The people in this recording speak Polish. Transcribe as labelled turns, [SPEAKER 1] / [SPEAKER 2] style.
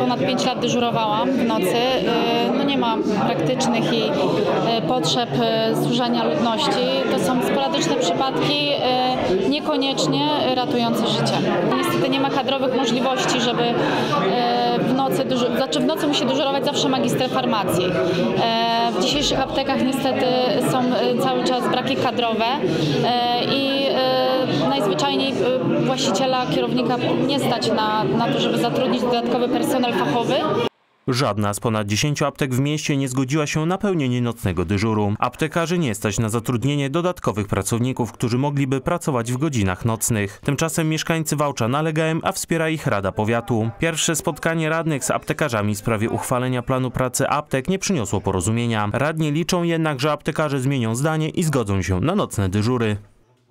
[SPEAKER 1] ponad 5 lat dyżurowałam w nocy. No nie ma praktycznych i potrzeb służenia ludności. To są sporadyczne przypadki, niekoniecznie ratujące życie. Niestety nie ma kadrowych możliwości, żeby w nocy musi dyżurować zawsze magister farmacji. W dzisiejszych aptekach niestety są cały czas braki kadrowe i najzwyczajniej właściciela, kierownika nie stać na to, żeby zatrudnić dodatkowy personel fachowy.
[SPEAKER 2] Żadna z ponad 10 aptek w mieście nie zgodziła się na pełnienie nocnego dyżuru. Aptekarzy nie stać na zatrudnienie dodatkowych pracowników, którzy mogliby pracować w godzinach nocnych. Tymczasem mieszkańcy Wałcza nalegają, a wspiera ich Rada Powiatu. Pierwsze spotkanie radnych z aptekarzami w sprawie uchwalenia planu pracy aptek nie przyniosło porozumienia. Radni liczą jednak, że aptekarze zmienią zdanie i zgodzą się na nocne dyżury.